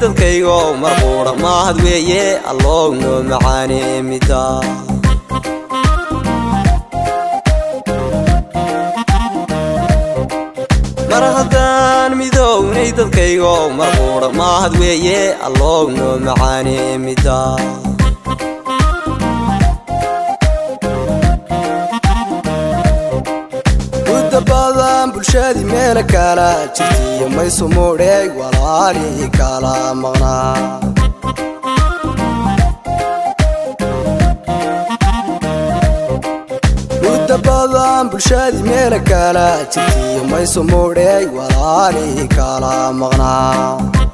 dadkaygo marquudha mahad weeye allow noo macaane mida mar haddaan midownay dadkaygo marquudha mahad weeye allow noo macaane mida badan bulshadii meel kala jirtiyo maysu moodhay walaali kala maqnaa badan bulshadii meel kala jirtiyo maysu moodhay walaali kala maqnaa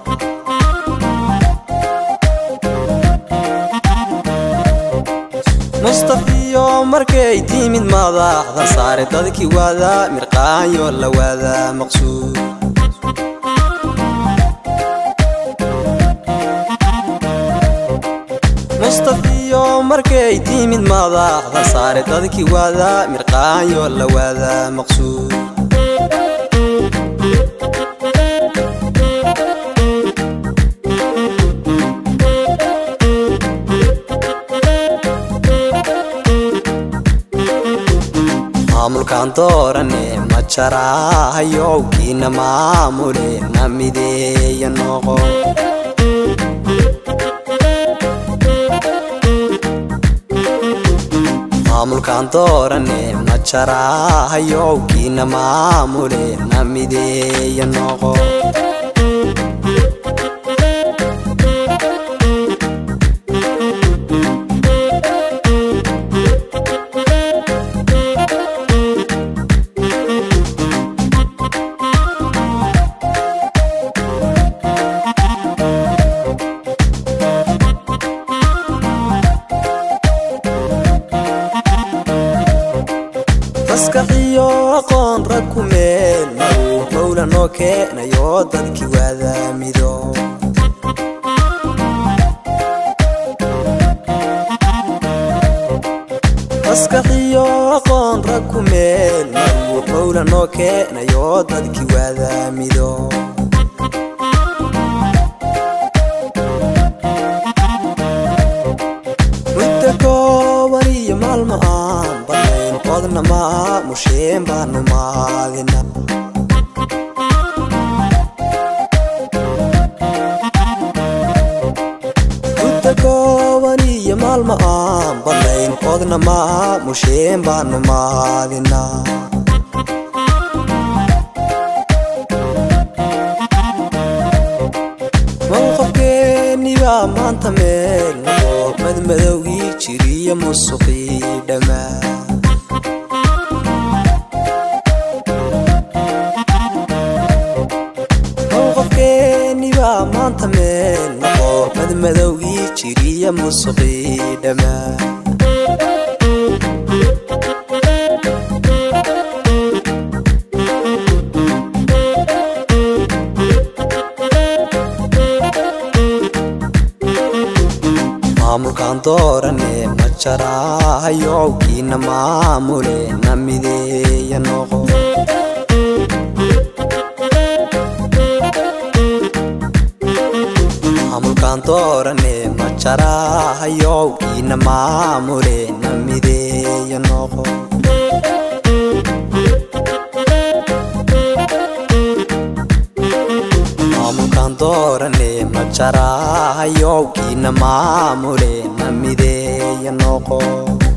mustafiyo markay timid madaxda saare dadkii wada mirqaanyo la wada maqsuud mustafiyo markay timid madaxda saare dadkii wada mirqaanyo la wada maqsuud maamulkaan doorane ma jaraahayow kiina maamule na mideeya noqo maamulkaan doorane ma jaraahayow kiina maamule na mideeya noqo maskaxiyo aqoon rag ku meel maruux mawla noo keenayo dadkii wada mido maskaxiyo aqoon rag ku meel maruux mawla noo keenayo dadkii wada mido muddo kooban iyo maalmo aan banayn qodna maa musheen baanu maadina muddo kooban iyo maalmo aan banayn qodna maa musheen baanu maadina mawqafkeeniba maanta meel noqo madmadowgii jiriya musuqii dhammaa mawqafkeeniba maanta meel noqo madmadowgii jiriya musuqii dhammaa maamulkaan doorane ma jaraahayow kiina maamule na mideeya noqo maamulkaan doorane ma jaraahayow kiina maamule na mideeya noqo maamulkaan doorane ma jaraahayow kiina maamule na mideeya noqo